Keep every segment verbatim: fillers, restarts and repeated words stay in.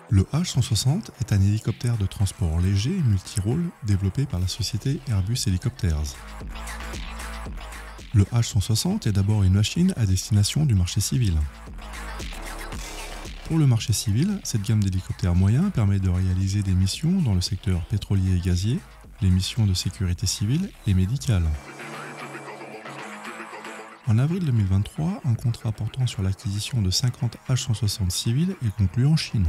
Le H cent soixante est un hélicoptère de transport léger et multirôle développé par la société Airbus Helicopters. Le H cent soixante est d'abord une machine à destination du marché civil. Pour le marché civil, cette gamme d'hélicoptères moyens permet de réaliser des missions dans le secteur pétrolier et gazier, les missions de sécurité civile et médicale. En avril deux mille vingt-trois, un contrat portant sur l'acquisition de cinquante H cent soixante civils est conclu en Chine.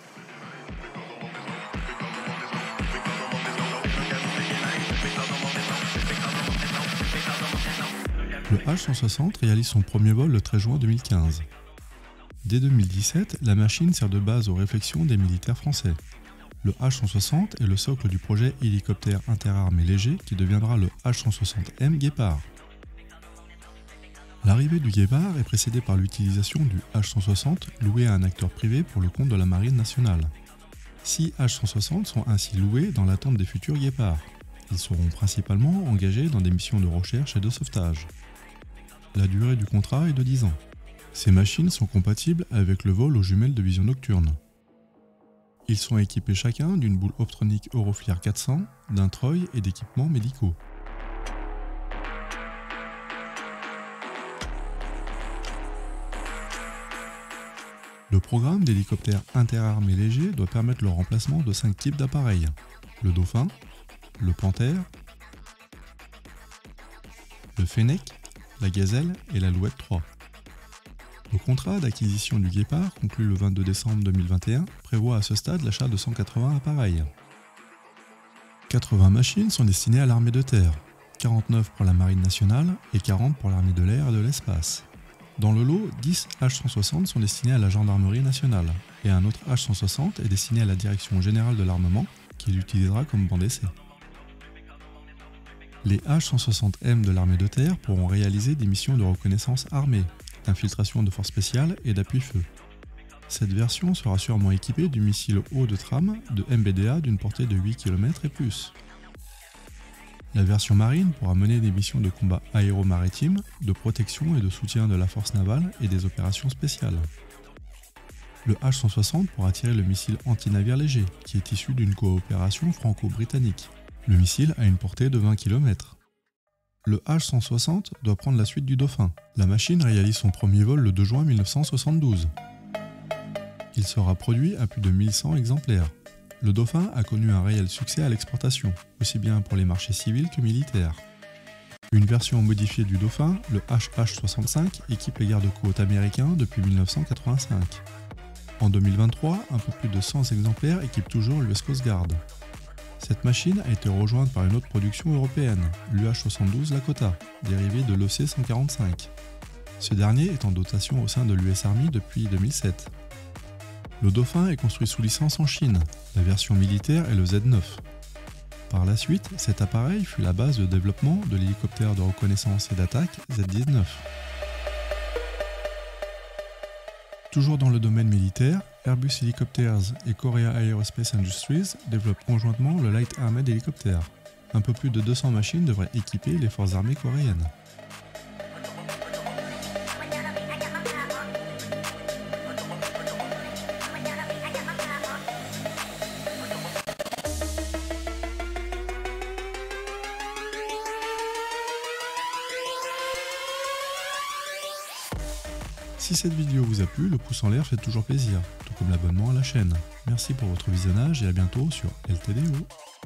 Le H cent soixante réalise son premier vol le treize juin deux mille quinze. Dès deux mille dix-sept, la machine sert de base aux réflexions des militaires français. Le H cent soixante est le socle du projet hélicoptère interarmé léger qui deviendra le H cent soixante M Guépard. L'arrivée du Guépard est précédée par l'utilisation du H cent soixante loué à un acteur privé pour le compte de la Marine nationale. Six H cent soixante sont ainsi loués dans l'attente des futurs Guépards. Ils seront principalement engagés dans des missions de recherche et de sauvetage. La durée du contrat est de dix ans. Ces machines sont compatibles avec le vol aux jumelles de vision nocturne. Ils sont équipés chacun d'une boule optronique Euroflir quatre cents, d'un treuil et d'équipements médicaux. Le programme d'hélicoptères interarmés légers doit permettre le remplacement de cinq types d'appareils: le Dauphin, le Panthère, le Fennec, la Gazelle et l'Alouette trois. Le contrat d'acquisition du Guépard, conclu le vingt-deux décembre deux mille vingt et un, prévoit à ce stade l'achat de cent quatre-vingts appareils. quatre-vingts machines sont destinées à l'armée de terre, quarante-neuf pour la Marine nationale et quarante pour l'armée de l'air et de l'espace. Dans le lot, dix H cent soixante sont destinés à la gendarmerie nationale et un autre H cent soixante est destiné à la Direction générale de l'armement qui l'utilisera comme banc d'essai. Les H cent soixante M de l'armée de terre pourront réaliser des missions de reconnaissance armée, d'infiltration de forces spéciales et d'appui-feu. Cette version sera sûrement équipée du missile haut de trame de M B D A d'une portée de huit kilomètres et plus. La version marine pourra mener des missions de combat aéro-maritime, de protection et de soutien de la force navale et des opérations spéciales. Le H cent soixante pourra tirer le missile anti-navire léger, qui est issu d'une coopération franco-britannique. Le missile a une portée de vingt kilomètres. Le H cent soixante doit prendre la suite du Dauphin. La machine réalise son premier vol le deux juin mille neuf cent soixante-douze. Il sera produit à plus de mille cent exemplaires. Le Dauphin a connu un réel succès à l'exportation, aussi bien pour les marchés civils que militaires. Une version modifiée du Dauphin, le H H soixante-cinq, équipe les gardes-côtes américains depuis mille neuf cent quatre-vingt-cinq. En deux mille vingt-trois, un peu plus de cent exemplaires équipent toujours l'U S Coast Guard. Cette machine a été rejointe par une autre production européenne, l'U H soixante-douze Lakota, dérivé de l'E C cent quarante-cinq. Ce dernier est en dotation au sein de l'U S Army depuis deux mille sept. Le Dauphin est construit sous licence en Chine, la version militaire est le Z neuf. Par la suite, cet appareil fut la base de développement de l'hélicoptère de reconnaissance et d'attaque Z dix-neuf. Toujours dans le domaine militaire, Airbus Helicopters et Korea Aerospace Industries développent conjointement le Light Armored Helicopter. Un peu plus de deux cents machines devraient équiper les forces armées coréennes. Si cette vidéo vous a plu, le pouce en l'air fait toujours plaisir, tout comme l'abonnement à la chaîne. Merci pour votre visionnage et à bientôt sur L T D O.